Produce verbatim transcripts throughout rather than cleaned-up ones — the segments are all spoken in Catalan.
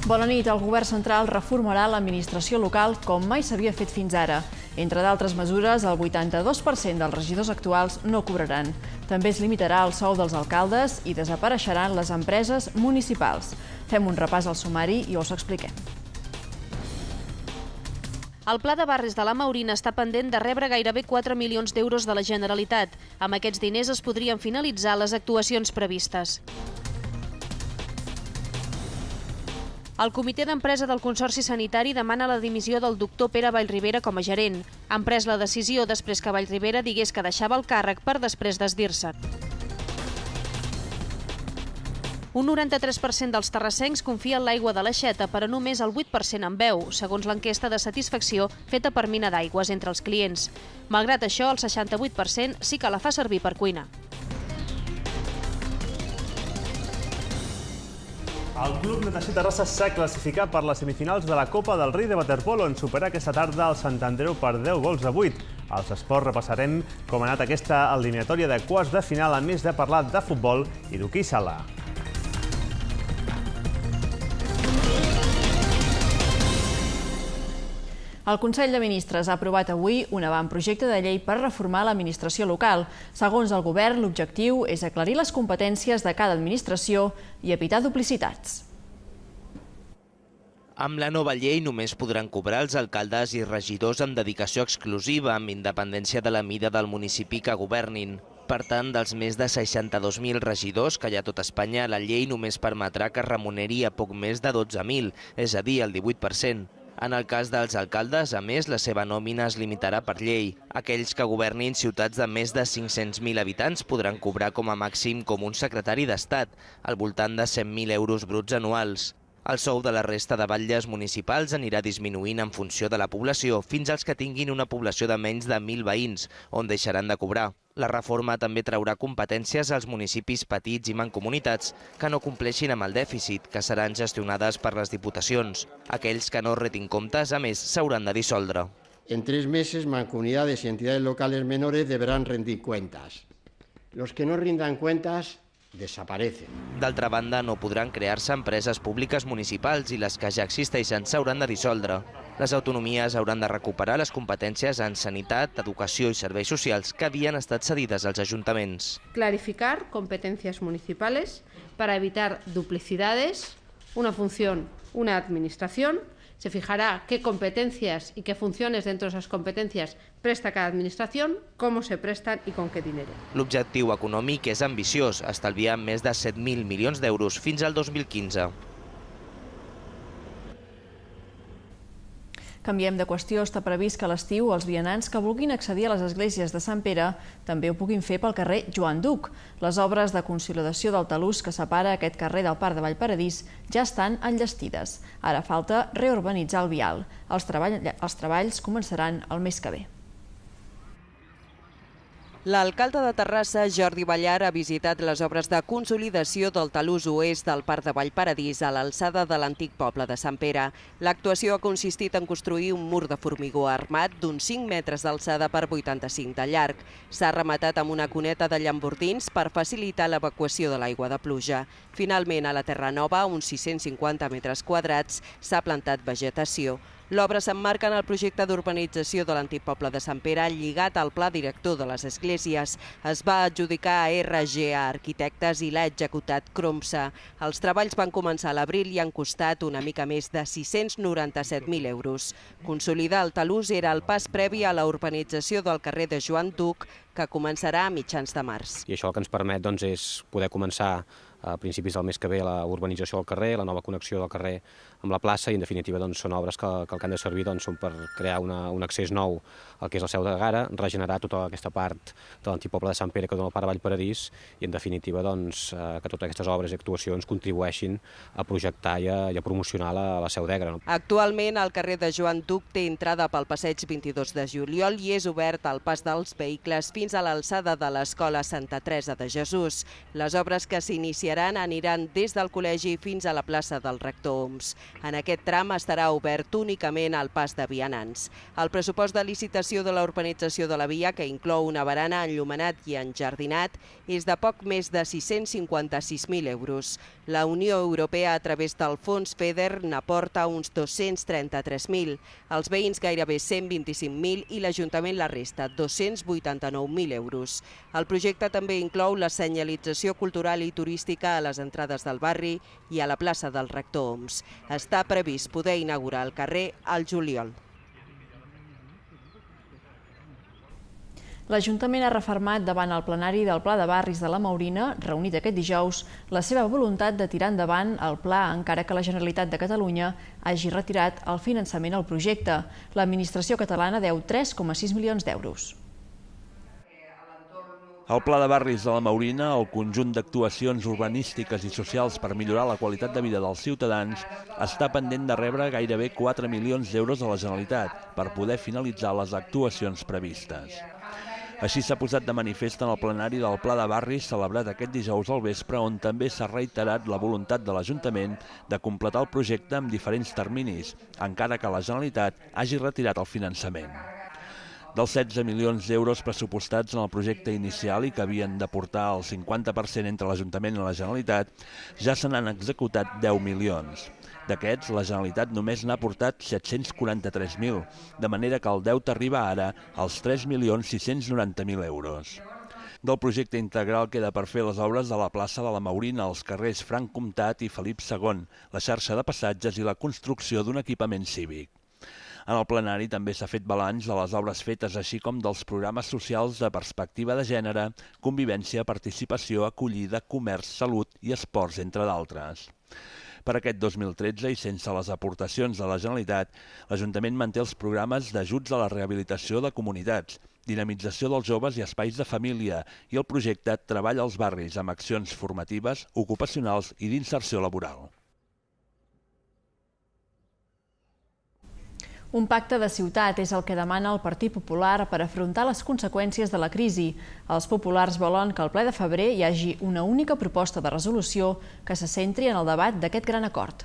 Bona nit. El govern central reformarà l'administració local com mai s'havia fet fins ara. Entre d'altres mesures, el vuitanta-dos per cent dels regidors actuals no cobraran. També es limitarà el sou dels alcaldes i desapareixeran les empreses municipals. Fem un repàs al sumari i us ho expliquem. El Pla de Barris de la Maurina està pendent de rebre gairebé quatre milions d'euros de la Generalitat. Amb aquests diners es podrien finalitzar les actuacions previstes. El comitè d'empresa del Consorci Sanitari demana la dimissió del doctor Pere Vallribera com a gerent. Han pres la decisió després que Vallribera digués que deixava el càrrec per després desdir-se. Un noranta-tres per cent dels terrassencs confia en l'aigua de l'Aixeta, però només el vuit per cent en beu, segons l'enquesta de satisfacció feta per Mina d'Aigües entre els clients. Malgrat això, el seixanta-vuit per cent sí que la fa servir per cuinar. El Club Natació Terrassa s'ha classificat per les semifinals de la Copa del Rei de waterpolo en superar aquesta tarda el Sant Andreu per deu gols a vuit. Als esports repassarem com ha anat aquesta eliminatòria de quarts de final, a més de parlar de futbol i d'hoquei sala. El Consell de Ministres ha aprovat avui un avantprojecte de llei per reformar l'administració local. Segons el govern, l'objectiu és aclarir les competències de cada administració i evitar duplicitats. Amb la nova llei només podran cobrar els alcaldes i regidors amb dedicació exclusiva, amb independència de la mida del municipi que governin. Per tant, dels més de seixanta-dos mil regidors que hi ha a tot Espanya, la llei només permetrà que es remuneri a poc més de dotze mil, és a dir, el divuit per cent. En el cas dels alcaldes, a més, la seva nòmina es limitarà per llei. Aquells que governin ciutats de més de cinc-cents mil habitants podran cobrar com a màxim com un secretari d'Estat, al voltant de cent mil euros bruts anuals. El sou de la resta de batlles municipals anirà disminuint en funció de la població fins als que tinguin una població de menys de mil veïns, on deixaran de cobrar. La reforma també traurà competències als municipis petits i mancomunitats que no compleixin amb el dèficit, que seran gestionades per les diputacions. Aquells que no retin comptes, a més, s'hauran de dissoldre. En tres meses, mancomunidades y entidades locales menores deberán rendir cuentas. Los que no rindan cuentas desaparecen. D'altra banda, no podran crear-se empreses públiques municipals i les que ja existeixen s'hauran de dissoldre. Les autonomies hauran de recuperar les competències en sanitat, educació i serveis socials que havien estat cedides als ajuntaments. Clarificar competencias municipales para evitar duplicidades, una función, una administración. Se fijará qué competencias y qué funciones dentro de esas competencias presta cada administración, cómo se prestan y con qué dinero. L'objectiu econòmic és ambiciós, estalviar més de set mil milions d'euros fins al dos mil quinze. Canviem de qüestió. Està previst que a l'estiu els vianants que vulguin accedir a les esglésies de Sant Pere també ho puguin fer pel carrer Joan Duc. Les obres de consolidació del talús que separa aquest carrer del Parc de Vallparadís ja estan enllestides. Ara falta reurbanitzar el vial. Els treballs començaran el mes que ve. L'alcalde de Terrassa, Jordi Ballar, ha visitat les obres de consolidació del talús oest del Parc de Vallparadís a l'alçada de l'antic poble de Sant Pere. L'actuació ha consistit en construir un mur de formigó armat d'uns cinc metres d'alçada per vuitanta-cinc de llarg. S'ha rematat amb una cuneta de llambordins per facilitar l'evacuació de l'aigua de pluja. Finalment, a la Terra Nova, uns sis-cents cinquanta metres quadrats, s'ha plantat vegetació. L'obra s'emmarca en el projecte d'urbanització de l'antic poble de Sant Pere lligat al pla director de les esglésies. Es va adjudicar a R G A Arquitectes i l'ha executat Cromsa. Els treballs van començar a l'abril i han costat una mica més de sis-cents noranta-set mil euros. Consolidar el talús era el pas previ a la urbanització del carrer de Joan Duc, que començarà a mitjans de març. I això el que ens permet doncs, és poder començar a principis del mes que ve la urbanització del carrer, la nova connexió del carrer amb la plaça i en definitiva doncs, són obres que, que el que han de servir doncs, són per crear una, un accés nou al que és la Seu de Gara, regenerar tota aquesta part de l'antic poble de Sant Pere que dona el Parc de Vallparadís i en definitiva doncs, que totes aquestes obres i actuacions contribueixin a projectar i a, i a promocionar la, la Seu d'Egra. No? Actualment el carrer de Joan Duc té entrada pel passeig vint-i-dos de juliol i és obert al pas dels vehicles fins a l'alçada de l'Escola Santa Teresa de Jesús. Les obres que s'iniciaran beneficiaran aniran des del col·legi fins a la plaça del Rector Homs. En aquest tram estarà obert únicament al pas de vianants. El pressupost de licitació de la urbanització de la via, que inclou una barana, enllumenat i enjardinat, és de poc més de sis-cents cinquanta-sis mil euros. La Unió Europea, a través del fons FEDER, n'aporta uns dos-cents trenta-tres mil, els veïns gairebé cent vint-i-cinc mil i l'Ajuntament la resta, dos-cents vuitanta-nou mil euros. El projecte també inclou la senyalització cultural i turística a les entrades del barri i a la plaça del Rector Homs. Està previst poder inaugurar el carrer al juliol. L'Ajuntament ha refermat davant el plenari del Pla de Barris de la Maurina, reunit aquest dijous, la seva voluntat de tirar endavant el pla, encara que la Generalitat de Catalunya hagi retirat el finançament al projecte. L'administració catalana deu tres coma sis milions d'euros. El Pla de Barris de la Maurina, el conjunt d'actuacions urbanístiques i socials per millorar la qualitat de vida dels ciutadans, està pendent de rebre gairebé quatre milions d'euros de la Generalitat per poder finalitzar les actuacions previstes. Així s'ha posat de manifest en el plenari del Pla de Barris celebrat aquest dijous al vespre, on també s'ha reiterat la voluntat de l'Ajuntament de completar el projecte amb diferents terminis, encara que la Generalitat hagi retirat el finançament. Dels setze milions d'euros pressupostats en el projecte inicial i que havien d'aportar el cinquanta per cent entre l'Ajuntament i la Generalitat, ja se n'han executat deu milions. D'aquests, la Generalitat només n'ha aportat set-cents quaranta-tres mil, de manera que el deute arriba ara als tres milions sis-cents noranta mil euros. Del projecte integral queda per fer les obres de la plaça de la Maurina, els carrers Franc Comtat i Felip segon, la xarxa de passatges i la construcció d'un equipament cívic. En el plenari també s'ha fet balanç de les obres fetes, així com dels programes socials de perspectiva de gènere, convivència, participació, acollida, comerç, salut i esports, entre d'altres. Per aquest dos mil tretze i sense les aportacions de la Generalitat, l'Ajuntament manté els programes d'ajuts a la rehabilitació de comunitats, dinamització dels joves i espais de família i el projecte Treball als barris amb accions formatives, ocupacionals i d'inserció laboral. Un pacte de ciutat és el que demana el Partit Popular per afrontar les conseqüències de la crisi. Els populars volen que al ple de febrer hi hagi una única proposta de resolució que se centri en el debat d'aquest gran acord.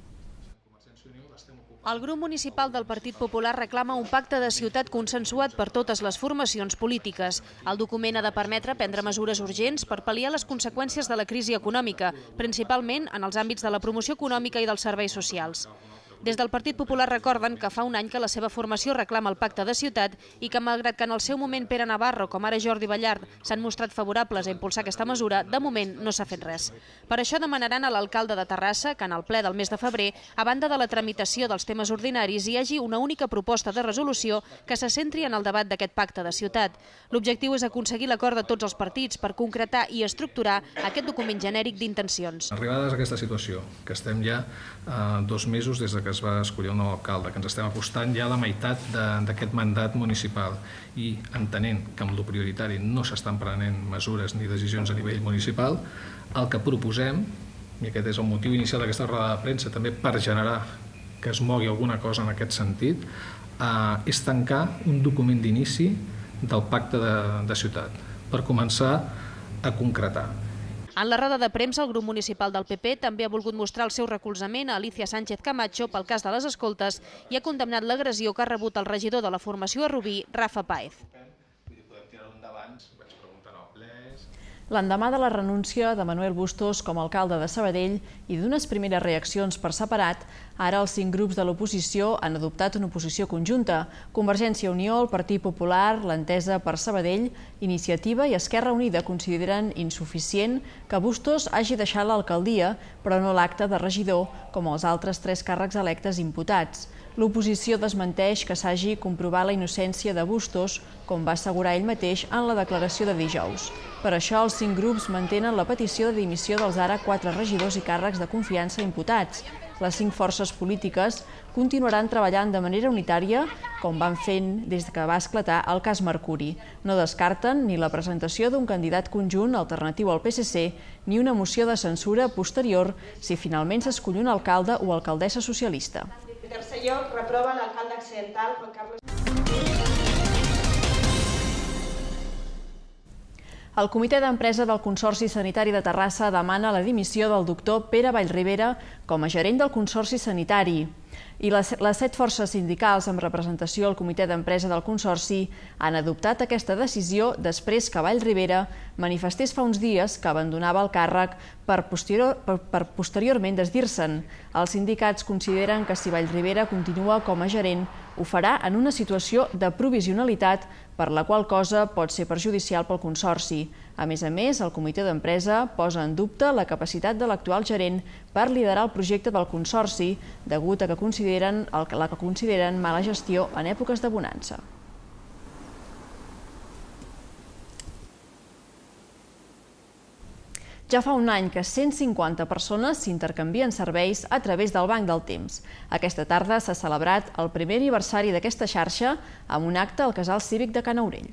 El grup municipal del Partit Popular reclama un pacte de ciutat consensuat per totes les formacions polítiques. El document ha de permetre prendre mesures urgents per pal·liar les conseqüències de la crisi econòmica, principalment en els àmbits de la promoció econòmica i dels serveis socials. Des del Partit Popular recorden que fa un any que la seva formació reclama el pacte de ciutat i que, malgrat que en el seu moment Pere Navarro, com ara Jordi Ballart, s'han mostrat favorables a impulsar aquesta mesura, de moment no s'ha fet res. Per això demanaran a l'alcalde de Terrassa que en el ple del mes de febrer, a banda de la tramitació dels temes ordinaris, hi hagi una única proposta de resolució que se centri en el debat d'aquest pacte de ciutat. L'objectiu és aconseguir l'acord de tots els partits per concretar i estructurar aquest document genèric d'intencions. Arribades a aquesta situació, que estem ja eh, dos mesos des de que es va escollir el nou alcalde, que ens estem acostant ja a la meitat d'aquest mandat municipal i entenent que amb el prioritari no s'estan prenent mesures ni decisions a nivell municipal, el que proposem, i aquest és el motiu inicial d'aquesta roda de premsa, també per generar que es mogui alguna cosa en aquest sentit, eh, és tancar un document d'inici del pacte de, de ciutat, per començar a concretar. En la roda de premsa, el grup municipal del P P també ha volgut mostrar el seu recolzament a Alicia Sánchez Camacho pel cas de les escoltes i ha condemnat l'agressió que ha rebut el regidor de la formació a Rubí, Rafa Páez. L'endemà de la renúncia de Manuel Bustos com a alcalde de Sabadell i d'unes primeres reaccions per separat, ara els cinc grups de l'oposició han adoptat una oposició conjunta. Convergència i Unió, el Partit Popular, l'Entesa per Sabadell, Iniciativa i Esquerra Unida consideren insuficient que Bustos hagi deixat l'alcaldia, però no l'acte de regidor, com els altres tres càrrecs electes imputats. L'oposició desmenteix que s'hagi comprovat la innocència de Bustos, com va assegurar ell mateix en la declaració de dijous. Per això, els cinc grups mantenen la petició de dimissió dels ara quatre regidors i càrrecs de confiança imputats. Les cinc forces polítiques continuaran treballant de manera unitària, com van fent des que va esclatar el cas Mercuri. No descarten ni la presentació d'un candidat conjunt alternatiu al P S C, ni una moció de censura posterior si finalment s'escull un alcalde o alcaldessa socialista. En tercer lloc, reprova l'alcalde accidental Juan Carlos. El Comitè d'Empresa del Consorci Sanitari de Terrassa demana la dimissió del doctor Pere Vallribera com a gerent del Consorci Sanitari. I les, les set forces sindicals amb representació al Comitè d'Empresa del Consorci han adoptat aquesta decisió després que Vallribera manifestés fa uns dies que abandonava el càrrec per, posterior, per, per posteriorment desdir-se'n. Els sindicats consideren que si Vallribera continua com a gerent ho farà en una situació de provisionalitat per la qual cosa pot ser perjudicial pel Consorci. A més a més, el Comitè d'Empresa posa en dubte la capacitat de l'actual gerent per liderar el projecte del Consorci, degut a que consideren, la que consideren mala gestió en èpoques de bonança. Ja fa un any que cent cinquanta persones s'intercanvien serveis a través del Banc del Temps. Aquesta tarda s'ha celebrat el primer aniversari d'aquesta xarxa amb un acte al Casal Cívic de Ca n'Aurell.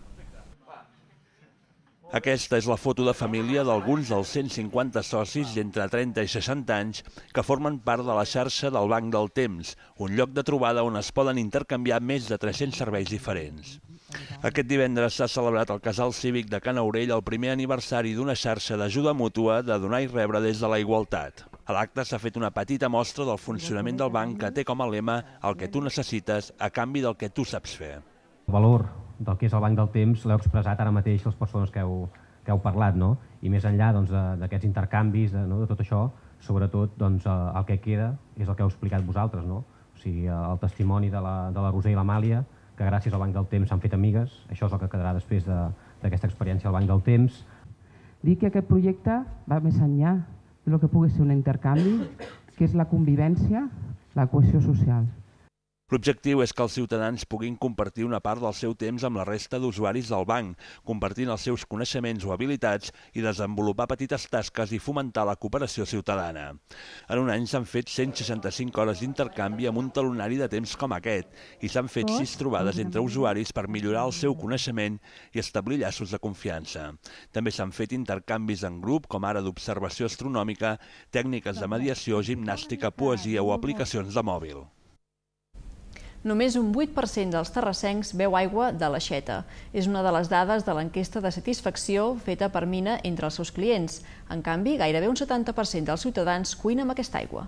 Aquesta és la foto de família d'alguns dels cent cinquanta socis d'entre trenta i seixanta anys que formen part de la xarxa del Banc del Temps, un lloc de trobada on es poden intercanviar més de tres-cents serveis diferents. Aquest divendres s'ha celebrat al Casal Cívic de Ca n'Aurell el primer aniversari d'una xarxa d'ajuda mútua de donar i rebre des de la igualtat. A l'acte s'ha fet una petita mostra del funcionament del banc que té com a lema el que tu necessites a canvi del que tu saps fer. El valor del que és el Banc del Temps l'heu expressat ara mateix les persones que heu, que heu parlat, no? I més enllà doncs, d'aquests intercanvis, de, no, de tot això, sobretot doncs, el que queda és el que heu explicat vosaltres, no? O sigui, el testimoni de la, de la Roser i l'Amàlia, que gràcies al Banc del Temps s'han fet amigues, això és el que quedarà després d'aquesta experiència al Banc del Temps. Dir que aquest projecte va més enllà del que pugui ser un intercanvi, que és la convivència, la cohesió social. L'objectiu és que els ciutadans puguin compartir una part del seu temps amb la resta d'usuaris del banc, compartint els seus coneixements o habilitats i desenvolupar petites tasques i fomentar la cooperació ciutadana. En un any s'han fet cent seixanta-cinc hores d'intercanvi amb un talonari de temps com aquest i s'han fet sis trobades entre usuaris per millorar el seu coneixement i establir llaços de confiança. També s'han fet intercanvis en grup, com ara d'observació astronòmica, tècniques de mediació, gimnàstica, poesia o aplicacions de mòbil. Només un vuit per cent dels terrassencs beu aigua de l'aixeta. És una de les dades de l'enquesta de satisfacció feta per Mina entre els seus clients. En canvi, gairebé un setanta per cent dels ciutadans cuina amb aquesta aigua.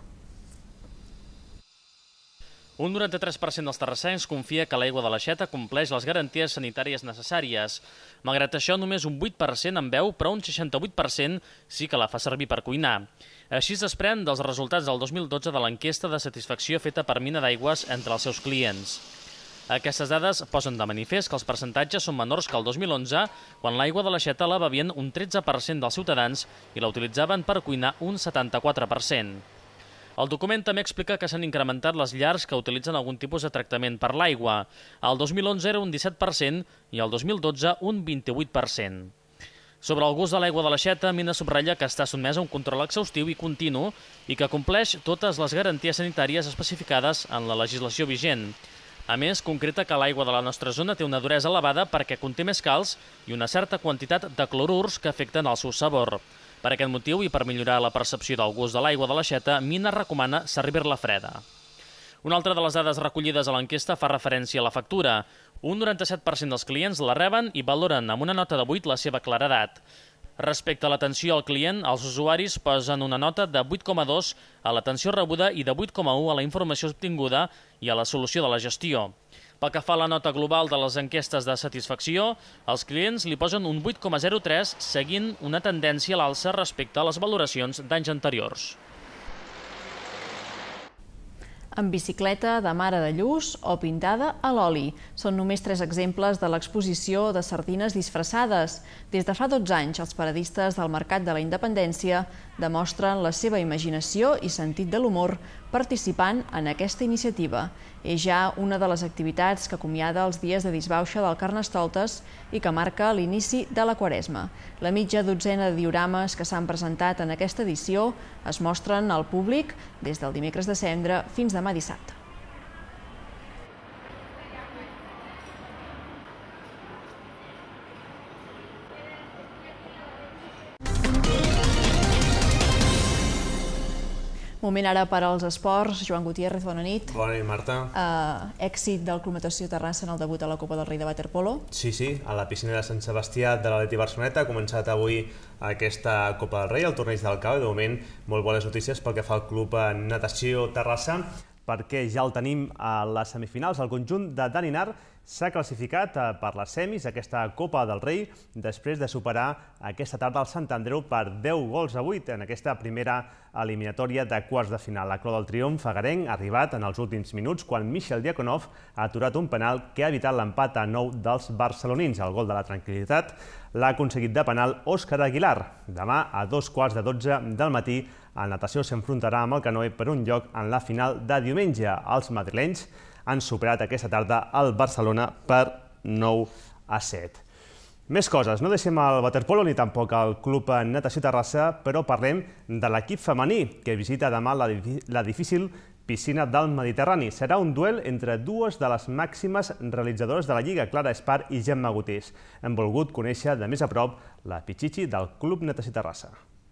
Un noranta-tres per cent dels terrassencs confia que l'aigua de l'aixeta compleix les garanties sanitàries necessàries. Malgrat això, només un vuit per cent en beu, però un seixanta-vuit per cent sí que la fa servir per cuinar. Així es desprèn dels resultats del dos mil dotze de l'enquesta de satisfacció feta per Mina d'Aigües entre els seus clients. Aquestes dades posen de manifest que els percentatges són menors que el dos mil onze, quan l'aigua de l'aixeta la bevien un tretze per cent dels ciutadans i la utilitzaven per cuinar un setanta-quatre per cent. El document també explica que s'han incrementat les llars que utilitzen algun tipus de tractament per l'aigua. El dos mil onze era un disset per cent i el dos mil dotze un vint-i-vuit per cent. Sobre el gust de l'aigua de l'aixeta, Mina subratlla que està sotmesa a un control exhaustiu i continu i que compleix totes les garanties sanitàries especificades en la legislació vigent. A més, concreta que l'aigua de la nostra zona té una duresa elevada perquè conté més calç i una certa quantitat de clorurs que afecten el seu sabor. Per aquest motiu i per millorar la percepció del gust de l'aigua de l'aixeta, Mina recomana servir-la freda. Una altra de les dades recollides a l'enquesta fa referència a la factura. Un noranta-set per cent dels clients la reben i valoren amb una nota de vuit la seva claredat. Respecte a l'atenció al client, els usuaris posen una nota de vuit coma dos a l'atenció rebuda i de vuit coma u a la informació obtinguda i a la solució de la gestió. Pel que fa a la nota global de les enquestes de satisfacció, els clients li posen un vuit coma zero tres, seguint una tendència a l'alça respecte a les valoracions d'anys anteriors. En bicicleta, de mare de lluç o pintada a l'oli. Són només tres exemples de l'exposició de sardines disfressades. Des de fa dotze anys, els paradistes del Mercat de la Independència demostren la seva imaginació i sentit de l'humor participant en aquesta iniciativa. És ja una de les activitats que acomiada els dies de disbauxa del Carnestoltes i que marca l'inici de la Quaresma. La mitja dotzena de diorames que s'han presentat en aquesta edició es mostren al públic des del dimecres de Cendra fins demà dissabte. Moment ara per als esports. Joan Gutiérrez, bona nit. Bona nit, Marta. Èxit del Club Natació Terrassa en el debut a la Copa del Rei de waterpolo. Sí, sí, a la piscina de Sant Sebastià de l'Atleti Barceloneta ha començat avui aquesta Copa del Rei, el torneig del Cau, i de moment molt bones notícies pel que fa al Club Natació Terrassa, perquè ja el tenim a les semifinals. El conjunt de Daninar s'ha classificat per les semis aquesta Copa del Rei després de superar aquesta tarda el Sant Andreu per deu gols a vuit en aquesta primera eliminatòria de quarts de final. La clau del triomf agarenc ha arribat en els últims minuts quan Michel Diakonov ha aturat un penal que ha evitat l'empat a nou dels barcelonins. El gol de la tranquil·litat l'ha aconseguit de penal Òscar Aguilar. Demà a dos quarts de dotze del matí el natació s'enfrontarà amb el canoe per un lloc en la final de diumenge. Els madrilenys han superat aquesta tarda el Barcelona per nou a set. Més coses, no deixem el waterpolo ni tampoc el Club Natació Terrassa, però parlem de l'equip femení, que visita demà la difícil piscina del Mediterrani. Serà un duel entre dues de les màximes realitzadores de la Lliga, Clara Espar i Gemma Gutés. Hem volgut conèixer de més a prop la pitxitxi del Club Natació Terrassa.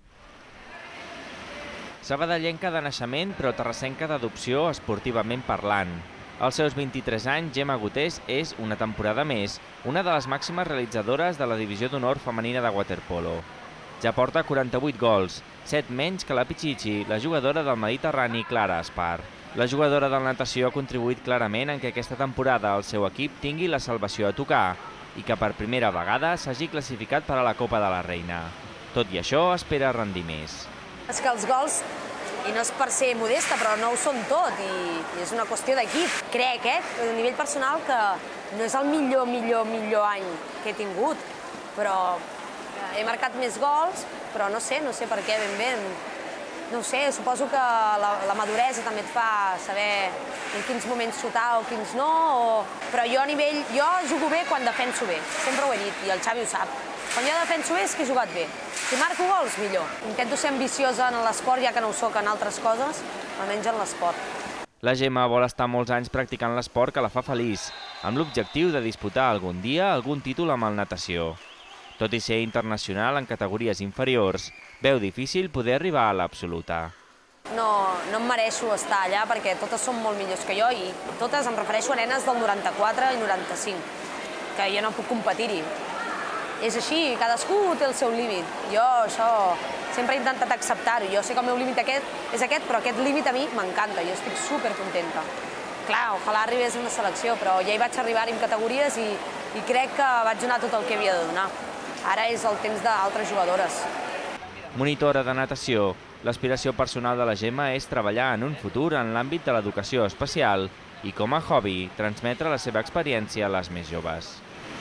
Sabadellenca de naixement, però terrassenca d'adopció esportivament parlant. Als seus vint-i-tres anys, Gemma Gutés és, una temporada més, una de les màximes realitzadores de la divisió d'honor femenina de waterpolo. Ja porta quaranta-vuit gols, set menys que la pitxitxi, la jugadora del Mediterrani Clara Espar. La jugadora del natació ha contribuït clarament en que aquesta temporada el seu equip tingui la salvació a tocar i que per primera vegada s'hagi classificat per a la Copa de la Reina. Tot i això, espera rendir més. És que els gols, i no és per ser modesta, però no ho són tot, i és una qüestió d'equip. Crec, eh, a nivell personal, que no és el millor, millor, millor any que he tingut, però he marcat més gols, però no sé, no sé per què ben bé. No ho sé, suposo que la, la maduresa també et fa saber en quins moments xutar o quins no, o... però jo a nivell, jo jugo bé quan defenso bé, sempre ho he dit, i el Xavi ho sap. Quan jo defenso bé és que he jugat bé. Si marco gols, millor. Intento ser ambiciosa en l'esport, ja que no ho soc en altres coses, almenys en l'esport. La Gemma vol estar molts anys practicant l'esport que la fa feliç, amb l'objectiu de disputar algun dia algun títol amb el natació. Tot i ser internacional en categories inferiors, veu difícil poder arribar a l'absoluta. No, no em mereixo estar allà perquè totes són molt millors que jo i totes em refereixo a nenes del noranta-quatre i noranta-cinc, que jo no puc competir-hi. És així, cadascú té el seu límit. Jo això sempre he intentat acceptar-ho. Jo sé que el meu límit aquest és aquest, però aquest límit a mi m'encanta. Jo estic supercontenta. Clar, ojalà arribés a una selecció, però ja hi vaig arribar en categories i, i crec que vaig donar tot el que havia de donar. Ara és el temps d'altres jugadores. Monitora de natació, l'aspiració personal de la Gemma és treballar en un futur en l'àmbit de l'educació especial i, com a hobby, transmetre la seva experiència a les més joves.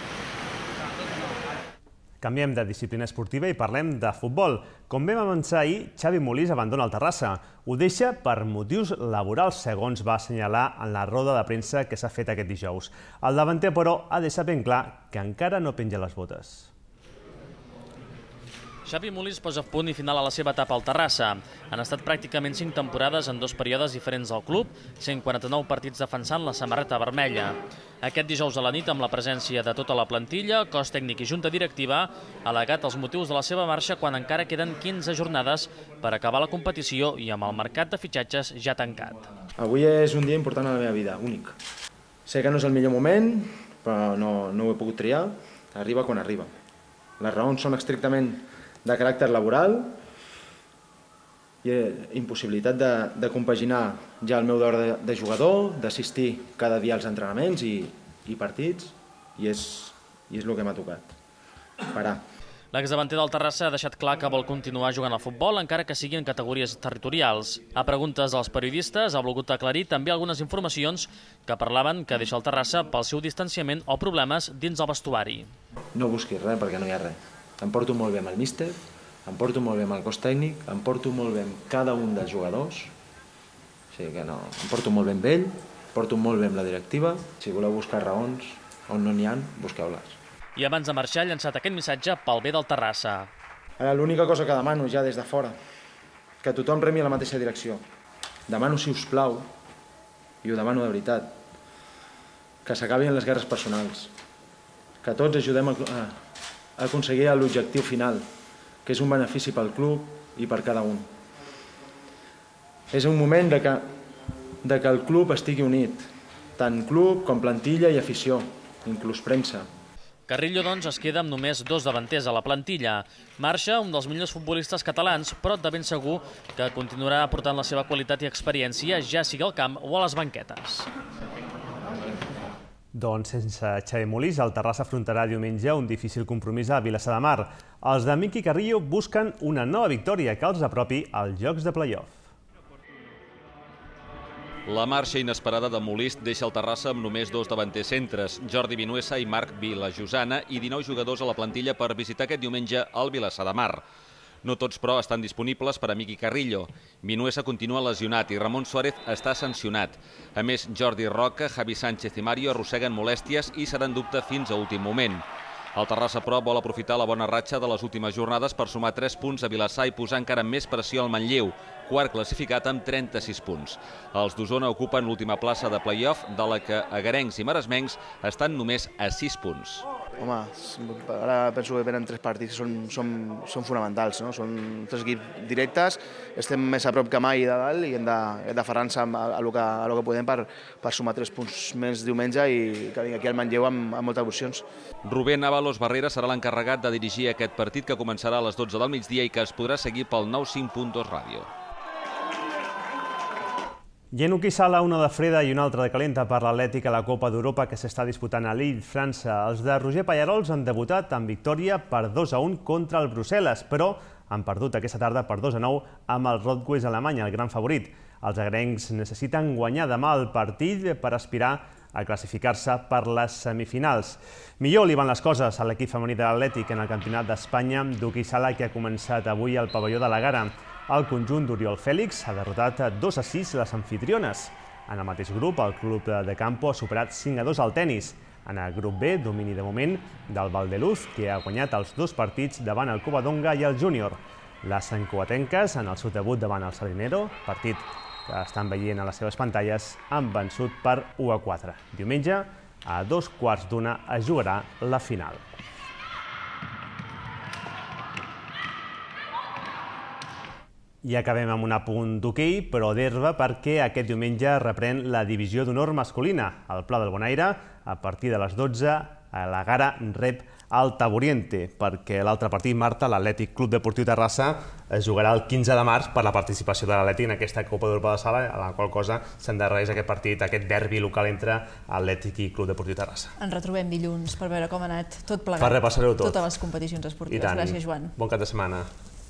Canviem de disciplina esportiva i parlem de futbol. Com vam avançar ahir, Xavi Molís abandona el Terrassa. Ho deixa per motius laborals, segons va assenyalar en la roda de premsa que s'ha fet aquest dijous. El davanter, però, ha deixat ben clar que encara no penja les botes. Xavi Molís posa punt i final a la seva etapa al Terrassa. Han estat pràcticament cinc temporades en dos períodes diferents al club, cent quaranta-nou partits defensant la samarreta vermella. Aquest dijous a la nit, amb la presència de tota la plantilla, cos tècnic i junta directiva, ha al·legat els motius de la seva marxa quan encara queden quinze jornades per acabar la competició i amb el mercat de fitxatges ja tancat. Avui és un dia important a la meva vida, únic. Sé que no és el millor moment, però no, no ho he pogut triar. Arriba quan arriba. Les raons són estrictament de caràcter laboral i impossibilitat de, de compaginar ja el meu deure de, de jugador, d'assistir cada dia als entrenaments i, i partits, i és, i és el que m'ha tocat. Parar. L'exdavanter del Terrassa ha deixat clar que vol continuar jugant al futbol, encara que sigui en categories territorials. A preguntes dels periodistes ha volgut aclarir també algunes informacions que parlaven que deixa el Terrassa pel seu distanciament o problemes dins el vestuari. No busquis res perquè no hi ha res. Em porto molt bé amb el míster, em porto molt bé amb el cos tècnic, em porto molt bé amb cada un dels jugadors, o sigui que no, em porto molt bé amb ell, em porto molt bé amb la directiva. Si voleu buscar raons on no n'hi ha, busqueu-les. I abans de marxar ha llançat aquest missatge pel bé del Terrassa. Ara l'única cosa que demano ja des de fora, que tothom remi a la mateixa direcció. Demano, si us plau, i ho demano de veritat, que s'acabin les guerres personals, que tots ajudem a, a, a aconseguir l'objectiu final, que és un benefici pel club i per cada un. És un moment de que, de que el club estigui unit, tant club com plantilla i afició, inclús premsa. Carrillo, doncs, es queda amb només dos davanters a la plantilla. Marxa un dels millors futbolistes catalans, però de ben segur que continuarà aportant la seva qualitat i experiència, ja sigui al camp o a les banquetes. Doncs sense Xavi Molís, el Terrassa afrontarà diumenge un difícil compromís a Vilassar de Mar. Els de Miqui Carrillo busquen una nova victòria que els apropi als jocs de play-off. La marxa inesperada de Molist deixa el Terrassa amb només dos davanters centres, Jordi Vinuesa i Marc Vilajosana, i dinou jugadors a la plantilla per visitar aquest diumenge al Vilassar de Mar. No tots, però, estan disponibles per a Miqui Carrillo. Vinuesa continua lesionat i Ramon Suárez està sancionat. A més, Jordi Roca, Javi Sánchez i Mario arrosseguen molèsties i seran dubte fins a últim moment. El Terrassa, però, vol aprofitar la bona ratxa de les últimes jornades per sumar tres punts a Vilassar i posar encara més pressió al Manlleu, quart classificat amb trenta-sis punts. Els d'Osona ocupen l'última plaça de play-off, de la que agarencs i maresmencs estan només a sis punts. Home, ara penso que venen tres partits que són, són, són fonamentals, no? Són tres equips directes, estem més a prop que mai de dalt i hem d'aferrar-nos a, a, a, a lo que podem per, per sumar tres punts més diumenge i que vingui aquí al Manlleu amb, amb moltes opcions. Rubén Ábalos Barrera serà l'encarregat de dirigir aquest partit que començarà a les dotze del migdia i que es podrà seguir pel nou cinc punt dos ràdio. I en hoquei sala, una de freda i una altra de calenta per l'Atlètic a la Copa d'Europa que s'està disputant a Lille, França. Els de Roger Pallarols han debutat amb victòria per dos a un contra el Brussel·les, però han perdut aquesta tarda per dos a nou amb el Rot-Weiss Alemanya, el gran favorit. Els agrencs necessiten guanyar demà el partit per aspirar a classificar-se per les semifinals. Millor li van les coses a l'equip femení de l'Atlètic en el Campionat d'Espanya d'hoquei sala que ha començat avui al pavelló de la Gara. El conjunt d'Oriol Fèlix ha derrotat dos a sis les anfitriones. En el mateix grup, el club de Campo ha superat cinc a dos al tenis. En el grup B, domini de moment del Valdeluz, que ha guanyat els dos partits davant el Covadonga i el Júnior. Les sancoatenques, en el seu debut davant el Salinero, partit que estan veient a les seves pantalles, han vençut per u a quatre. Diumenge, a dos quarts d'una, es jugarà la final. I acabem amb un apunt d'hoquei, però d'herba, perquè aquest diumenge reprèn la divisió d'honor masculina. Al Pla del Bonaire, a partir de les dotze, a la Gara rep el Taburiente, perquè l'altre partit, Marta, l'Atlètic Club Deportiu Terrassa, es jugarà el quinze de març per la participació de l'Atlètic en aquesta Copa d'Europa de Sala, a la qual cosa s'endarrereix aquest partit, aquest derbi local entre Atlètic i Club Deportiu Terrassa. Ens retrobem dilluns per veure com ha anat tot plegat. Per repassar-ho tot. Totes les competicions esportives. Gràcies, Joan. Bon cap de setmana.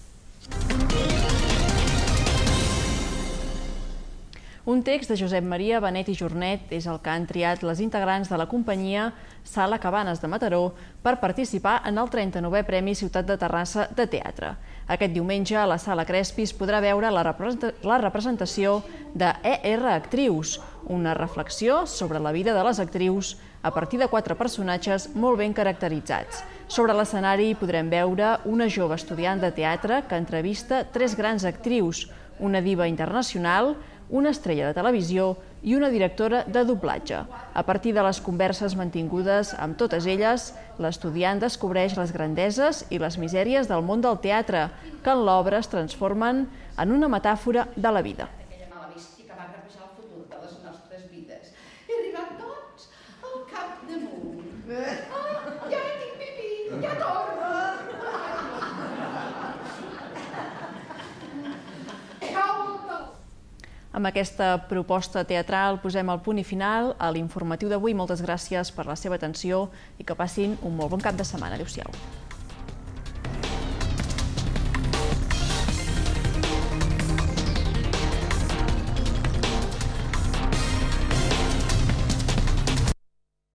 Un text de Josep Maria Benet i Jornet és el que han triat les integrants de la companyia Sala Cabanes de Mataró per participar en el trenta-novè Premi Ciutat de Terrassa de Teatre. Aquest diumenge a la Sala Crespi es podrà veure la representació de E R Actrius, una reflexió sobre la vida de les actrius a partir de quatre personatges molt ben caracteritzats. Sobre l'escenari podrem veure una jove estudiant de teatre que entrevista tres grans actrius, una diva internacional, una estrella de televisió i una directora de doblatge. A partir de les converses mantingudes amb totes elles, l'estudiant descobreix les grandeses i les misèries del món del teatre, que en l'obra es transformen en una metàfora de la vida. Aquella mala mística va gravejar el futur de les nostres vides. He arribat, doncs, al capdamunt. Ah, ja tinc pipí, ja torna! Amb aquesta proposta teatral posem el punt i final a l'informatiu d'avui. Moltes gràcies per la seva atenció i que passin un molt bon cap de setmana. Adéu-siau.